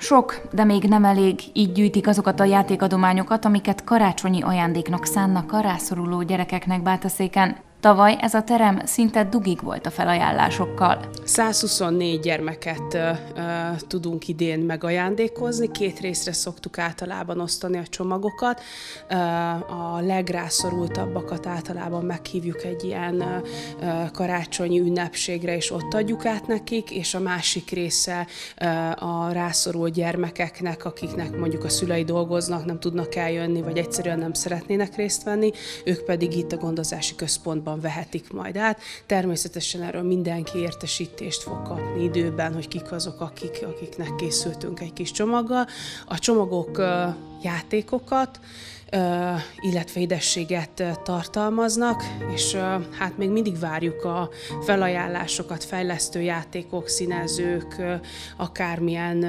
Sok, de még nem elég, így gyűjtik azokat a játékadományokat, amiket karácsonyi ajándéknak szánnak a rászoruló gyerekeknek Bátaszéken. Tavaly ez a terem szinte dugig volt a felajánlásokkal. 124 gyermeket tudunk idén megajándékozni, 2 részre szoktuk általában osztani a csomagokat. A legrászorultabbakat általában meghívjuk egy ilyen karácsonyi ünnepségre, és ott adjuk át nekik, és a másik része a rászorult gyermekeknek, akiknek mondjuk a szülei dolgoznak, nem tudnak eljönni, vagy egyszerűen nem szeretnének részt venni, ők pedig itt a gondozási központban vehetik majd át. Természetesen erről mindenki értesítést fog kapni időben, hogy kik azok, akiknek készültünk egy kis csomaggal. A csomagok játékokat, illetve édességet tartalmaznak, és hát még mindig várjuk a felajánlásokat, fejlesztő játékok, színezők, akármilyen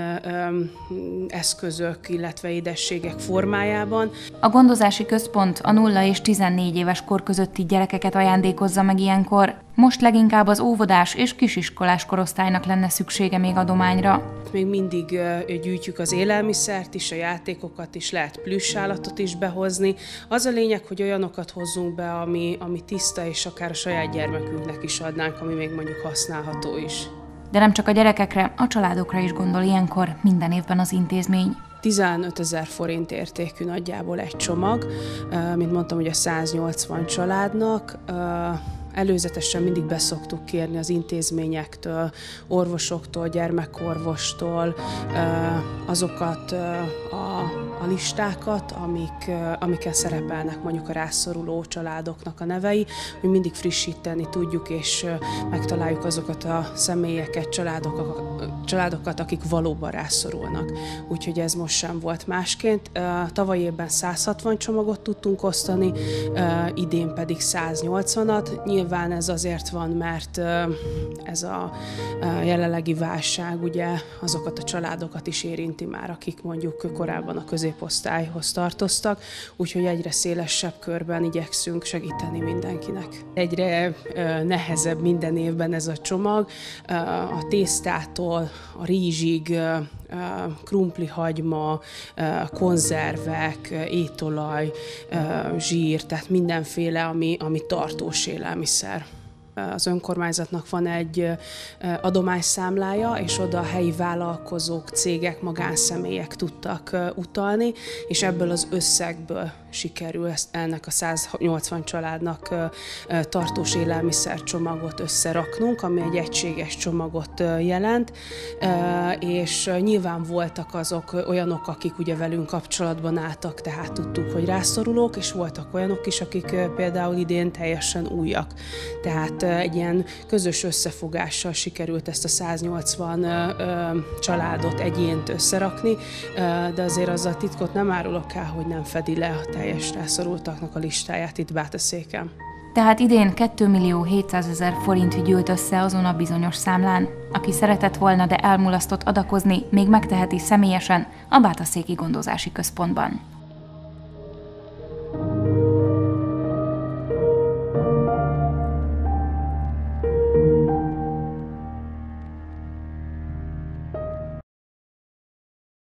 eszközök, illetve édességek formájában. A gondozási központ a 0 és 14 éves kor közötti gyerekeket ajándékozza meg ilyenkor. Most leginkább az óvodás és kisiskolás korosztálynak lenne szüksége még adományra. Még mindig gyűjtjük az élelmiszert is, a játékokat is, lehet plüssállatot is behozni. Az a lényeg, hogy olyanokat hozzunk be, ami tiszta, és akár a saját gyermekünknek is adnánk, ami még mondjuk használható is. De nem csak a gyerekekre, a családokra is gondol ilyenkor minden évben az intézmény. 15 000 forint értékű nagyjából egy csomag, mint mondtam, hogy a 180 családnak. Előzetesen mindig beszoktuk kérni az intézményektől, orvosoktól, gyermekorvostól azokat a listákat, amiken szerepelnek mondjuk a rászoruló családoknak a nevei, hogy mindig frissíteni tudjuk, és megtaláljuk azokat a személyeket, családokat, akik valóban rászorulnak. Úgyhogy ez most sem volt másként. Tavaly évben 160 csomagot tudtunk osztani, idén pedig 180-at. Nyilván ez azért van, mert ez a jelenlegi válság ugye azokat a családokat is érinti már, akik mondjuk korábban a középosztályhoz tartoztak, úgyhogy egyre szélesebb körben igyekszünk segíteni mindenkinek. Egyre nehezebb minden évben ez a csomag, a tésztától a rizsig, krumplihagyma, konzervek, étolaj, zsír, tehát mindenféle, ami tartós élelmiszer. Az önkormányzatnak van egy adományszámlája, és oda a helyi vállalkozók, cégek, magánszemélyek tudtak utalni, és ebből az összegből sikerül ennek a 180 családnak tartós élelmiszercsomagot összeraknunk, ami egy egységes csomagot jelent, és nyilván voltak azok olyanok, akik ugye velünk kapcsolatban álltak, tehát tudtuk, hogy rászorulók, és voltak olyanok is, akik például idén teljesen újak. Tehát egy ilyen közös összefogással sikerült ezt a 180 családot, egyént összerakni, de azért azzal titkot nem árulok el, hogy nem fedi le a teljes rászorultaknak a listáját itt Bátaszéken. Tehát idén 2 700 000 forint gyűlt össze azon a bizonyos számlán. Aki szeretett volna, de elmulasztott adakozni, még megteheti személyesen a Bátaszéki Gondozási Központban.